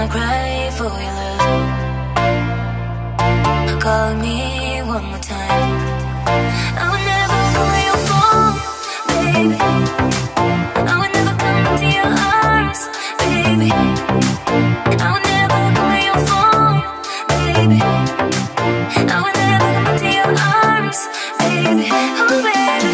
I cry for your love. Call me one more time. I would never call your phone, baby. I would never come into your arms, baby. I would never call your phone, baby. I would never come into your arms, baby. Oh, baby.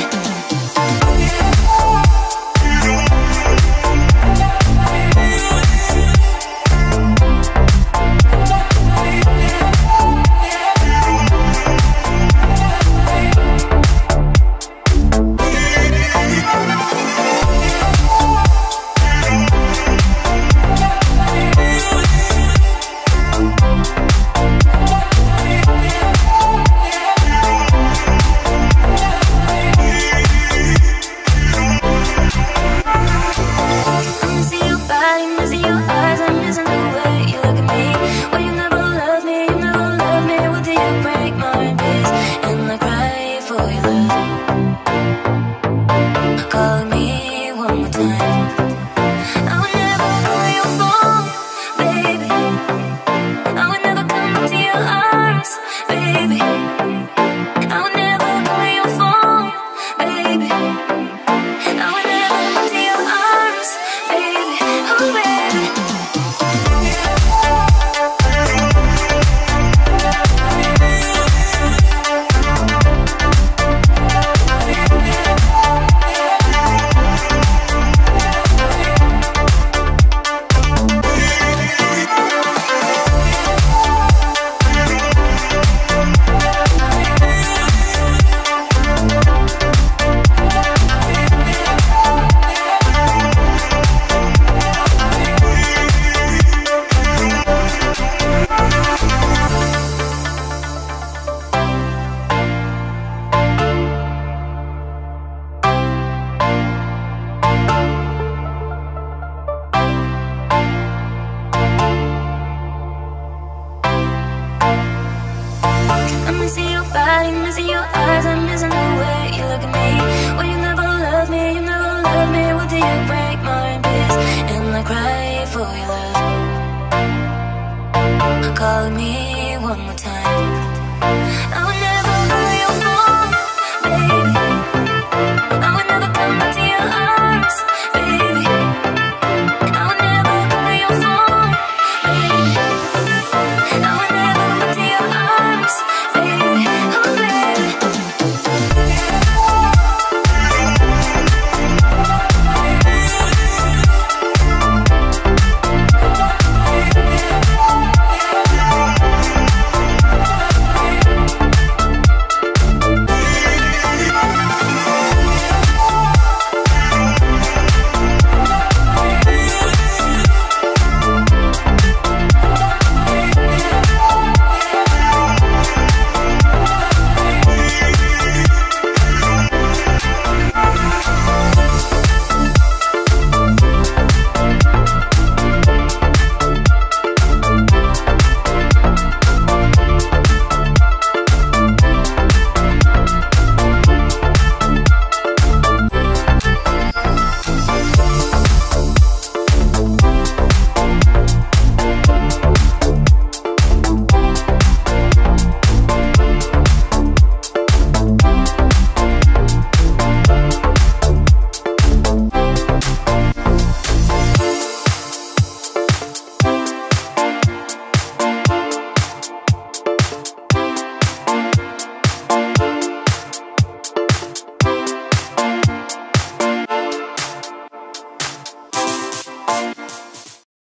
I'm missing your body, missing your eyes, I'm missing the way you look at me. Well, you never loved me, you never loved me. Well, do you break my heart in pieces? And I cry for your love. Call me one more time. I